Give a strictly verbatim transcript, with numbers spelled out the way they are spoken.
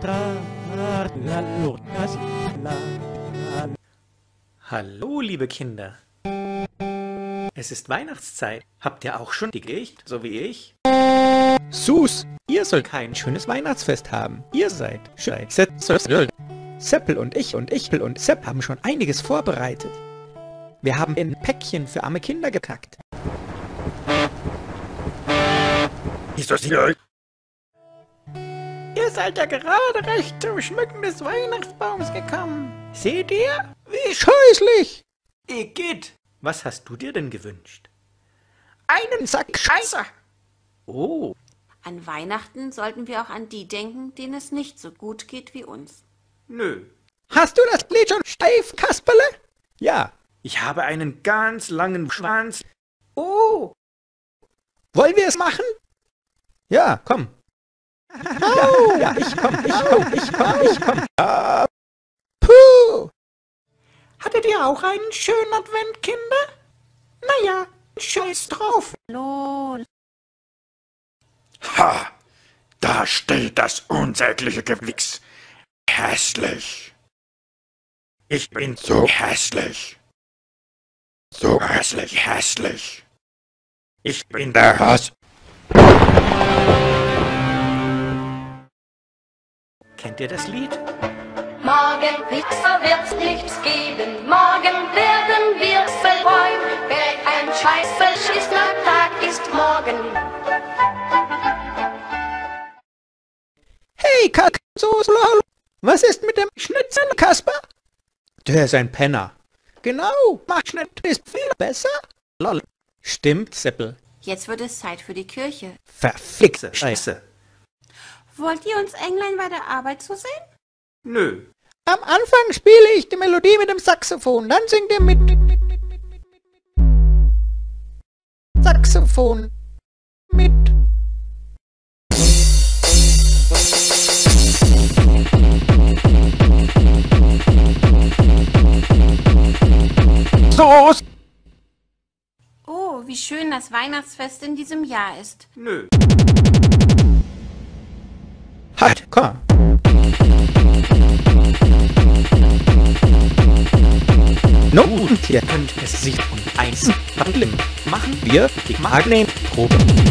Hallo, liebe Kinder. Es ist Weihnachtszeit. Habt ihr auch schon Dickicht, so wie ich? Sus, ihr sollt kein schönes Weihnachtsfest haben. Ihr seid Seppel und ich und ich und Sepp haben schon einiges vorbereitet. Wir haben in Päckchen für arme Kinder gekackt. Ist das hier? Ihr seid ja gerade recht zum Schmücken des Weihnachtsbaums gekommen. Seht ihr? Wie scheußlich! Igitt! Was hast du dir denn gewünscht? Einen Sack Scheiße! Oh, An Weihnachten sollten wir auch an die denken, denen es nicht so gut geht wie uns. nö. Hast du das Lied schon steif, Kasperle? Ja. Ich habe einen ganz langen Schwanz. Oh, Wollen wir es machen? Ja, komm. Ja, ja, ich komm, ich komm, ich komm, ich komm. Ah, puh! Hattet ihr auch einen schönen Advent, Kinder? Naja, scheiß drauf. Lol. Ha! Da steht das unsägliche Gewichs. Hässlich. Ich bin so hässlich. So hässlich, hässlich. Ich bin der Hass. kennt ihr das Lied? Morgen Pizza wird's nichts geben, morgen werden wir verräumen. Wer ein scheiß verschissener Tag ist morgen. Hey, Kack, so, so, hallo. Was ist mit dem Schnitzel, Kasper? Der ist ein Penner. Genau, mach Schnitt ist viel besser. Lol. Stimmt, Seppel. Jetzt wird es Zeit für die Kirche. Verflixe Scheiße. Wollt ihr uns Englein bei der Arbeit zusehen? Nö. Am Anfang spiele ich die Melodie mit dem Saxophon, dann singt ihr mit, mit, mit, mit, mit, mit, mit. Saxophon. Mit. So. Oh, wie schön das Weihnachtsfest in diesem Jahr ist. Nö. Halt, komm. No, und hier könnt es sich um eins machen. Wir die Magnetprobe.